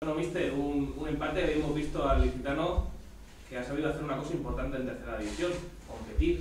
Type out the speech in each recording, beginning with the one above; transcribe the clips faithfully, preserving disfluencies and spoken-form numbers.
Bueno, mister, un, un empate. Hemos visto al Licitano que ha sabido hacer una cosa importante en tercera división, competir.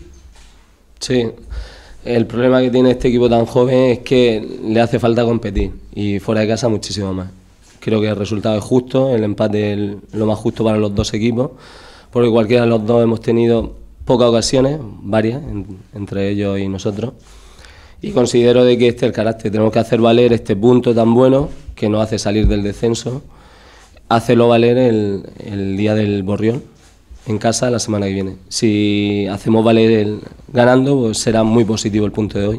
Sí, el problema que tiene este equipo tan joven es que le hace falta competir y fuera de casa muchísimo más. Creo que el resultado es justo, el empate es lo más justo para los dos equipos, porque cualquiera de los dos hemos tenido pocas ocasiones, varias, en, entre ellos y nosotros, y considero de que este es el carácter. Tenemos que hacer valer este punto tan bueno que nos hace salir del descenso, hacerlo valer el, el día del Borriol, en casa la semana que viene. Si hacemos valer el ganando, pues será muy positivo el punto de hoy.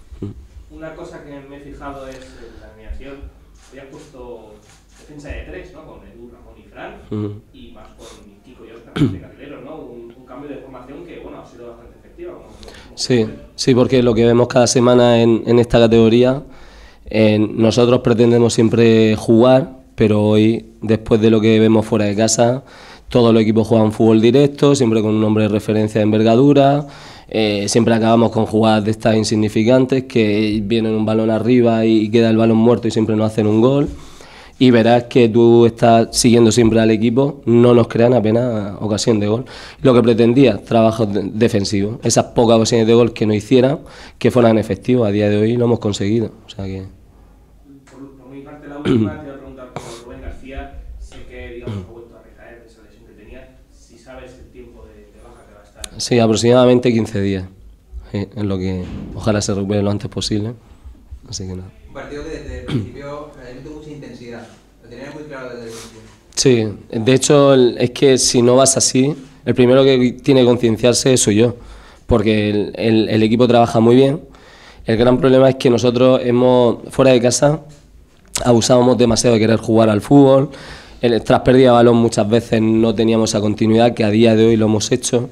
Una cosa que me he fijado es la alineación. Habían puesto defensa de tres, ¿no? Con Edu, Ramón y Fran, uh-huh. y más con Kiko y Oscar de carrileros, ¿no? Un, un cambio de formación que, bueno, ha sido bastante efectiva. Como, como sí, sí, porque lo que vemos cada semana en, en esta categoría, eh, nosotros pretendemos siempre jugar, pero hoy, después de lo que vemos fuera de casa, todos los equipos juegan fútbol directo, siempre con un nombre de referencia de envergadura, eh, siempre acabamos con jugadas de estas insignificantes que vienen un balón arriba y queda el balón muerto y siempre nos hacen un gol. Y verás que tú estás siguiendo siempre al equipo, no nos crean apenas ocasión de gol. Lo que pretendía, trabajo defensivo, esas pocas ocasiones de gol que no hicieran, que fueran efectivos, a día de hoy lo hemos conseguido. O sea que... Por, por mi parte, la última, te voy a preguntar por Rubén García. Sé que, digamos, ha vuelto a recaer de esa lesión que tenía. Si sabes el tiempo de, de baja que va a estar. Sí, aproximadamente quince días. Sí, es lo que ojalá se recupere lo antes posible. Así que nada. Un partido que desde el principio eh, tuvo mucha intensidad. Lo tenía muy claro desde el principio. Sí, de hecho es que si no vas así, el primero que tiene que concienciarse soy yo, porque el, el, el equipo trabaja muy bien. El gran problema es que nosotros hemos, fuera de casa, abusábamos demasiado de querer jugar al fútbol. El, tras pérdida de balón muchas veces no teníamos esa continuidad que a día de hoy lo hemos hecho.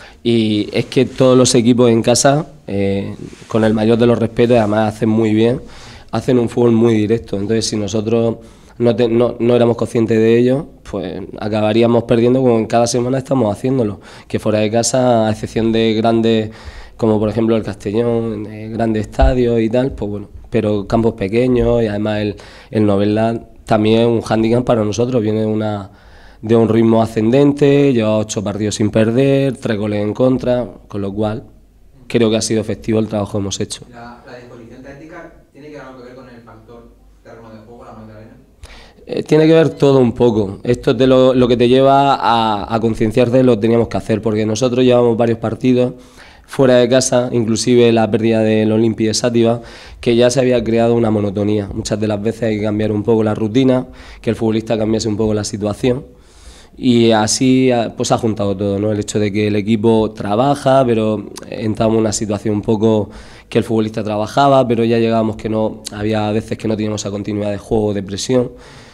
Y es que todos los equipos en casa, eh, con el mayor de los respetos, además hacen muy bien, hacen un fútbol muy directo. Entonces, si nosotros no, te, no, no éramos conscientes de ello, pues acabaríamos perdiendo como en cada semana estamos haciéndolo. Que fuera de casa, a excepción de grandes, como por ejemplo el Castellón, eh, grandes estadios y tal, pues bueno, pero campos pequeños y además el, el Novelda también es un hándicap para nosotros, viene una... de un ritmo ascendente, lleva ocho partidos sin perder, tres goles en contra, con lo cual creo que ha sido efectivo el trabajo que hemos hecho. ¿La, la disposición táctica tiene que algo que ver con el factor terreno de juego, la Magdalena? Eh, tiene que ver todo un poco. Esto es de lo, lo que te lleva a, a concienciarte de lo que teníamos que hacer, porque nosotros llevamos varios partidos fuera de casa, inclusive la pérdida del Olimpi de Sátiva, que ya se había creado una monotonía. Muchas de las veces hay que cambiar un poco la rutina, que el futbolista cambiase un poco la situación. Y así pues ha juntado todo, ¿no? El hecho de que el equipo trabaja, pero entramos en una situación un poco que el futbolista trabajaba, pero ya llegábamos que no, había veces que no teníamos esa continuidad de juego, de presión.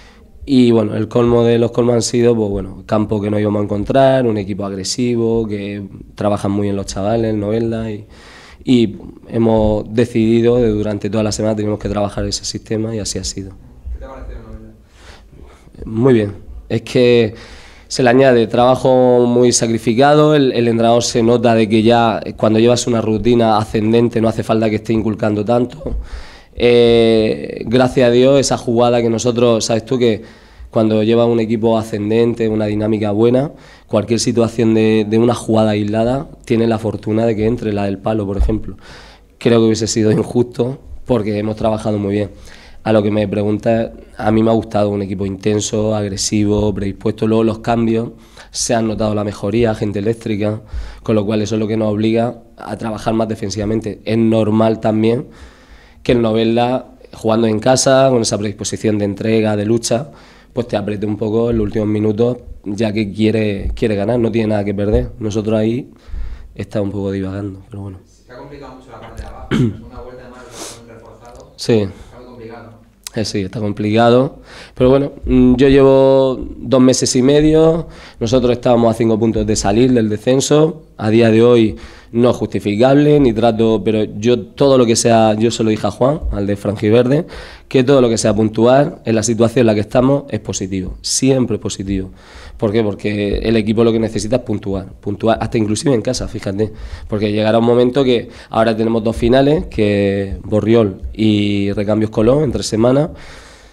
Y bueno, el colmo de los colmos han sido, pues bueno, campo que no íbamos a encontrar, un equipo agresivo, que trabajan muy bien los chavales, Novelda, y, y hemos decidido de durante toda la semana tenemos que trabajar ese sistema y así ha sido. ¿Qué te parece Novelda? Muy bien, es que se le añade trabajo muy sacrificado, el, el entrenador se nota de que ya cuando llevas una rutina ascendente no hace falta que esté inculcando tanto. Eh, gracias a Dios esa jugada que nosotros, sabes tú que cuando llevas un equipo ascendente, una dinámica buena, cualquier situación de, de una jugada aislada tiene la fortuna de que entre, la del palo por ejemplo. Creo que hubiese sido injusto porque hemos trabajado muy bien. A lo que me preguntas, a mí me ha gustado un equipo intenso, agresivo, predispuesto. Luego los cambios, se han notado la mejoría, gente eléctrica, con lo cual eso es lo que nos obliga a trabajar más defensivamente. Es normal también que el Novelda, jugando en casa, con esa predisposición de entrega, de lucha, pues te apriete un poco en los últimos minutos, ya que quiere, quiere ganar, no tiene nada que perder. Nosotros ahí está un poco divagando, pero bueno. Se ha complicado mucho la parte de abajo, una vuelta de más reforzado. Sí. Eh, sí, está complicado, pero bueno, yo llevo dos meses y medio, nosotros estábamos a cinco puntos de salir del descenso, a día de hoy no es justificable, ni trato, pero yo todo lo que sea, yo se lo dije a Juan, al de Frangiverde, que todo lo que sea puntuar en la situación en la que estamos es positivo, siempre es positivo. ¿Por qué? Porque el equipo lo que necesita es puntuar, puntuar hasta inclusive en casa, fíjate, porque llegará un momento que ahora tenemos dos finales, que Borriol y Recambios Colón, en tres semanas,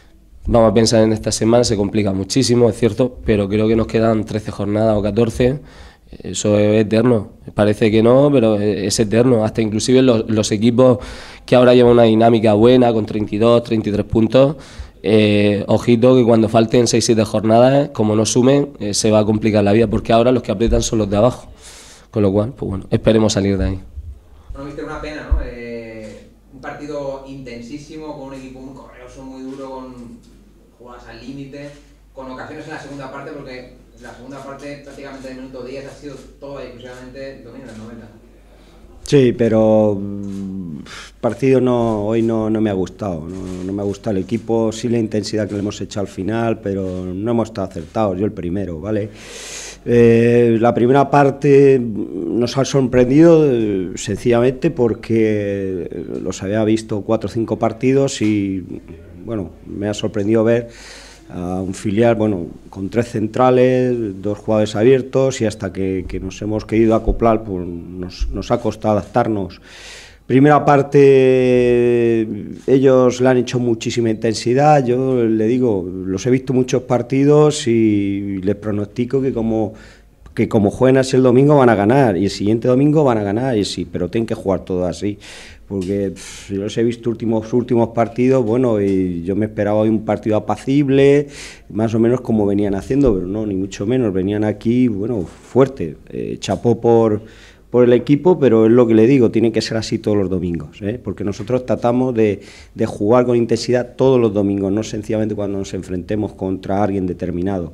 Vamos a pensar en esta semana, se complica muchísimo, es cierto, pero creo que nos quedan trece jornadas o catorce, eso es eterno, parece que no, pero es eterno, hasta inclusive los, los equipos que ahora llevan una dinámica buena, con treinta y dos, treinta y tres puntos, eh, ojito que cuando falten seis siete jornadas, como no sumen, eh, se va a complicar la vida, porque ahora los que aprietan son los de abajo, con lo cual, pues bueno, esperemos salir de ahí. Bueno, viste, una pena, ¿no? Eh, un partido intensísimo, con un equipo muy correoso, muy duro, con jugadas al límite, con ocasiones en la segunda parte, porque en la segunda parte prácticamente el minuto diez ha sido todo exclusivamente dominio de los noventa. Sí, pero el partido no, hoy no, no me ha gustado, no, no me ha gustado el equipo, sí la intensidad que le hemos echado al final, pero no hemos estado acertados, yo el primero, ¿vale? Eh, la primera parte nos ha sorprendido eh, sencillamente porque los había visto cuatro o cinco partidos y bueno, me ha sorprendido ver a un filial, bueno, con tres centrales, dos jugadores abiertos y hasta que, que nos hemos querido acoplar, pues nos, nos ha costado adaptarnos. Primera parte, ellos le han hecho muchísima intensidad, yo le digo, los he visto muchos partidos y les pronostico que como, que como jueguen así el domingo van a ganar y el siguiente domingo van a ganar, y sí, pero tienen que jugar todo así. Porque pff, yo los he visto últimos últimos partidos, bueno, y yo me esperaba hoy un partido apacible, más o menos como venían haciendo, pero no, ni mucho menos, venían aquí, bueno, fuerte, eh, chapó por, por el equipo, pero es lo que le digo, tiene que ser así todos los domingos, ¿eh? Porque nosotros tratamos de, de jugar con intensidad todos los domingos, no sencillamente cuando nos enfrentemos contra alguien determinado.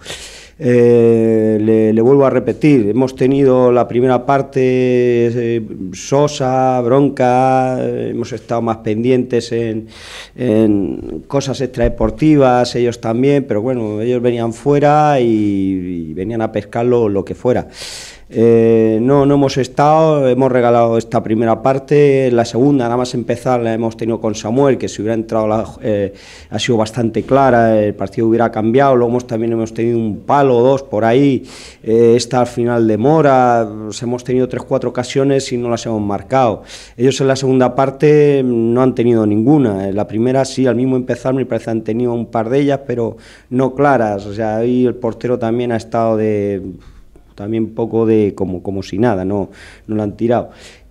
Eh, le, le vuelvo a repetir, hemos tenido la primera parte eh, sosa, bronca, eh, hemos estado más pendientes en, en cosas extradeportivas, ellos también, pero bueno, ellos venían fuera y, y venían a pescar lo, lo que fuera. Eh, no, no hemos estado, hemos regalado esta primera parte, la segunda, nada más empezar, la hemos tenido con Samuel, que si hubiera entrado la, eh, ha sido bastante clara, el partido hubiera cambiado, luego hemos, también hemos tenido un palo o dos por ahí, eh, esta al final de Mora, pues hemos tenido tres, cuatro ocasiones y no las hemos marcado. Ellos en la segunda parte no han tenido ninguna, en la primera sí, al mismo empezar me parece han tenido un par de ellas, pero no claras, o sea, ahí el portero también ha estado de... también poco de como, como si nada, no, no lo han tirado.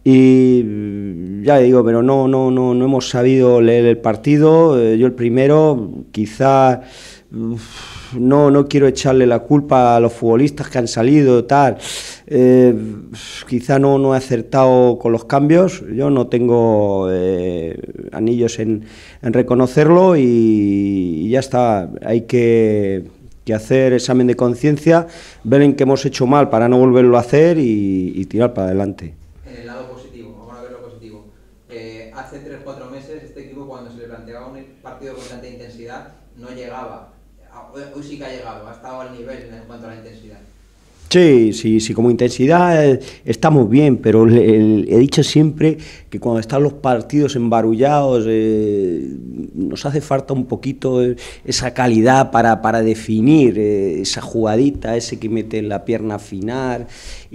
Y ya digo, pero no, no, no, no hemos sabido leer el partido, eh, yo el primero, quizá uf, no, no quiero echarle la culpa a los futbolistas que han salido, tal, eh, quizá no, no he acertado con los cambios, yo no tengo eh, anillos en, en reconocerlo y, y ya está, hay que... que hacer examen de conciencia, ver en qué hemos hecho mal para no volverlo a hacer y, y tirar para adelante. En el lado positivo, vamos a ver lo positivo. Eh, hace tres o cuatro meses este equipo, cuando se le planteaba un partido con tanta intensidad, no llegaba. Hoy sí que ha llegado, ha estado al nivel en cuanto a la intensidad. Sí, sí, sí, como intensidad eh, estamos bien, pero le, le, he dicho siempre que cuando están los partidos embarullados eh, nos hace falta un poquito eh, esa calidad para, para definir eh, esa jugadita, ese que mete en la pierna final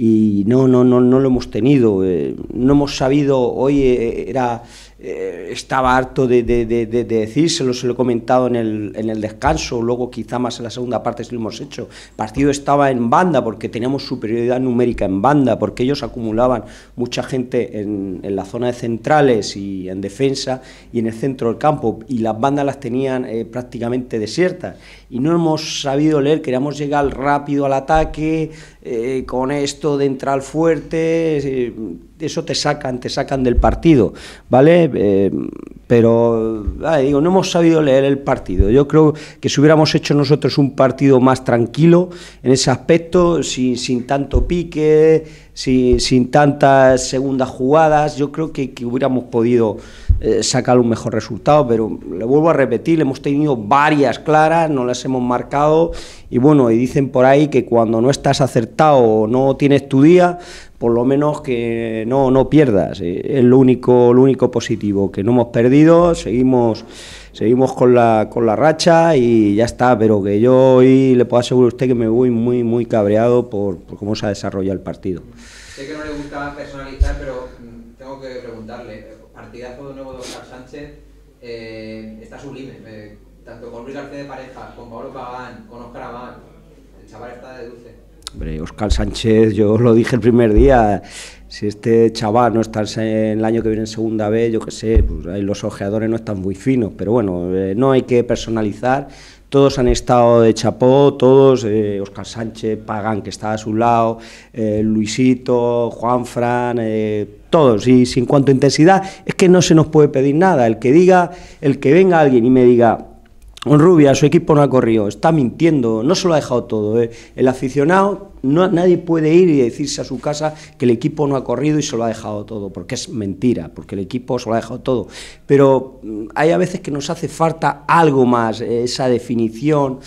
y no, no, no, no lo hemos tenido, eh, no hemos sabido, hoy eh, era... Eh, estaba harto de, de, de, de decírselo, se lo he comentado en el, en el descanso, luego quizá más en la segunda parte sí lo hemos hecho. El partido estaba en banda porque teníamos superioridad numérica en banda, porque ellos acumulaban mucha gente en, en la zona de centrales y en defensa y en el centro del campo, y las bandas las tenían eh, prácticamente desiertas. Y no hemos sabido leer, queríamos llegar rápido al ataque, eh, con esto de entrar fuerte, eh, eso te sacan, te sacan del partido, ¿vale? Eh, pero, ah, digo, no hemos sabido leer el partido. Yo creo que si hubiéramos hecho nosotros un partido más tranquilo en ese aspecto, sin, sin tanto pique, sin, sin tantas segundas jugadas, yo creo que, que hubiéramos podido eh, sacar un mejor resultado, pero le vuelvo a repetir, hemos tenido varias claras, no las hemos marcado, y bueno, y dicen por ahí que cuando no estás acertado o no tienes tu día, por lo menos que no, no pierdas, es lo único, lo único positivo, que no hemos perdido, seguimos, seguimos con la, con la racha y ya está, pero que yo hoy le puedo asegurar a usted que me voy muy, muy cabreado por, por cómo se ha desarrollado el partido. Sé que no le gusta personalizar, pero tengo que preguntarle, partidazo de nuevo de Oscar Sánchez, eh, está sublime, eh, tanto con Luis García de pareja, con Pablo Pagán, con Óscar Abad, el chaval está de dulce. Hombre, Óscar Sánchez, yo lo dije el primer día, si este chaval no está en el año que viene en segunda vez, yo qué sé, pues ahí los ojeadores no están muy finos, pero bueno, eh, no hay que personalizar, todos han estado de chapó, todos, eh, Óscar Sánchez, Pagán, que está a su lado, eh, Luisito, Juanfran, eh, todos, y sin cuanto a intensidad, es que no se nos puede pedir nada, el que diga, el que venga alguien y me diga, Honrubia, su equipo no ha corrido, está mintiendo, no se lo ha dejado todo, ¿eh? El aficionado, no, nadie puede ir y decirse a su casa que el equipo no ha corrido y se lo ha dejado todo, porque es mentira, porque el equipo se lo ha dejado todo, pero hay a veces que nos hace falta algo más, esa definición,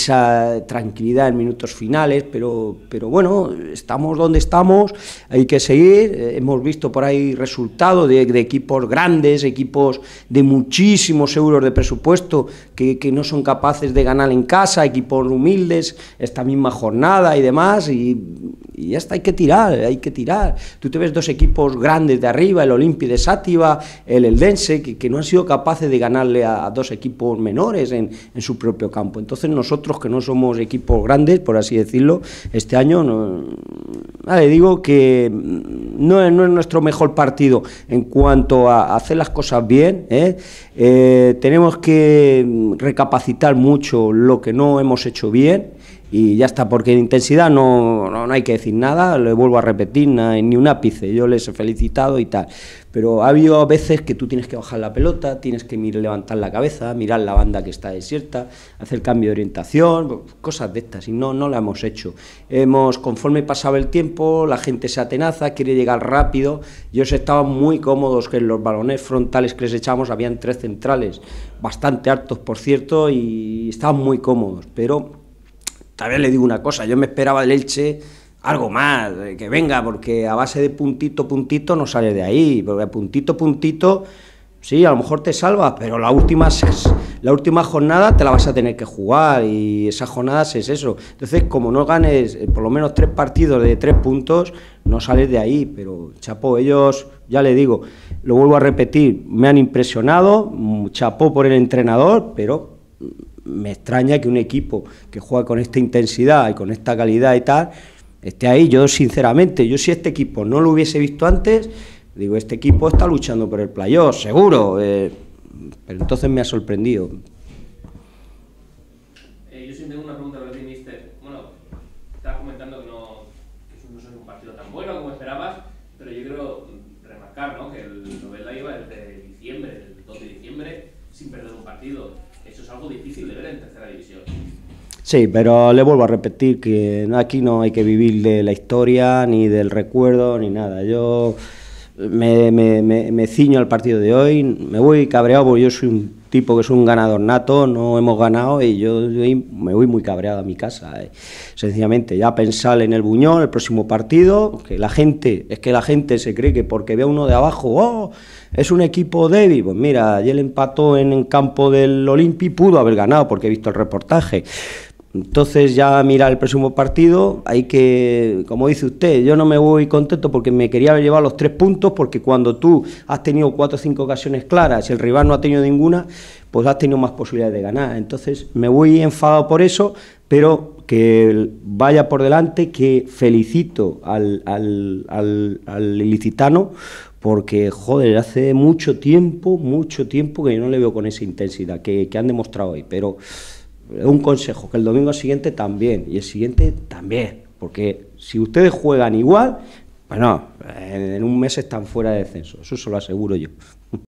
esa tranquilidad en minutos finales, pero, pero bueno, estamos donde estamos, hay que seguir, hemos visto por ahí resultados de, de equipos grandes, equipos de muchísimos euros de presupuesto, que, que no son capaces de ganar en casa, equipos humildes, esta misma jornada y demás, y, y ya está, hay que tirar, hay que tirar. Tú te ves dos equipos grandes de arriba, el Olimpia de Sátiva, el Eldense, que, que no han sido capaces de ganarle a, a dos equipos menores en, en su propio campo. Entonces nosotros, que no somos equipos grandes, por así decirlo, este año, no, nada, le digo que no, no es nuestro mejor partido en cuanto a hacer las cosas bien, ¿eh? Eh, tenemos que recapacitar mucho lo que no hemos hecho bien, y ya está, porque en intensidad no, no, no hay que decir nada, le vuelvo a repetir, nada, ni un ápice, yo les he felicitado y tal, pero ha habido veces que tú tienes que bajar la pelota, tienes que mirar, levantar la cabeza, mirar la banda que está desierta, hacer cambio de orientación, cosas de estas, y no, no la hemos hecho. Hemos, conforme pasaba el tiempo, la gente se atenaza, quiere llegar rápido, ellos estaban muy cómodos, que en los balones frontales que les echamos habían tres centrales, bastante hartos por cierto, y estaban muy cómodos, pero también le digo una cosa, yo me esperaba del Elche algo más, que venga, porque a base de puntito, puntito no sales de ahí, porque puntito, puntito, sí, a lo mejor te salvas, pero la última, la última jornada te la vas a tener que jugar, y esas jornadas es eso. Entonces, como no ganes por lo menos tres partidos de tres puntos, no sales de ahí, pero chapó, ellos, ya le digo, lo vuelvo a repetir, me han impresionado, chapó por el entrenador, pero me extraña que un equipo que juega con esta intensidad y con esta calidad y tal, esté ahí. Yo sinceramente, yo si este equipo no lo hubiese visto antes, digo, este equipo está luchando por el playoff, seguro, eh, pero entonces me ha sorprendido. Eh, yo sí tengo una pregunta para ti, mister. Bueno, estabas comentando que no, que no es un partido tan bueno como esperabas, pero yo quiero remarcar, ¿no?, que el Novelda iba desde diciembre, el dos de diciembre, sin perder un partido. Eso es algo difícil de ver en tercera división. Sí, pero le vuelvo a repetir que aquí no hay que vivir de la historia, ni del recuerdo, ni nada. Yo me, me, me, me ciño al partido de hoy, me voy cabreado porque yo soy un tipo que soy un ganador nato, no hemos ganado y yo, yo me voy muy cabreado a mi casa. Eh. Sencillamente, ya pensar en el Buñol, el próximo partido, que la gente, es que la gente se cree que porque ve a uno de abajo, ¡oh!, es un equipo débil. Pues mira, ayer empató en el campo del Olimpi, pudo haber ganado porque he visto el reportaje. Entonces ya mira el próximo partido, hay que, como dice usted, yo no me voy contento porque me quería haber llevado los tres puntos, porque cuando tú has tenido cuatro o cinco ocasiones claras y el rival no ha tenido ninguna, pues has tenido más posibilidades de ganar. Entonces me voy enfadado por eso, pero que vaya por delante, que felicito al, al, al, al ilicitano, porque, joder, hace mucho tiempo, mucho tiempo que yo no le veo con esa intensidad que, que han demostrado hoy, pero un consejo, que el domingo siguiente también, y el siguiente también, porque si ustedes juegan igual, bueno, en un mes están fuera de descenso, eso se lo aseguro yo.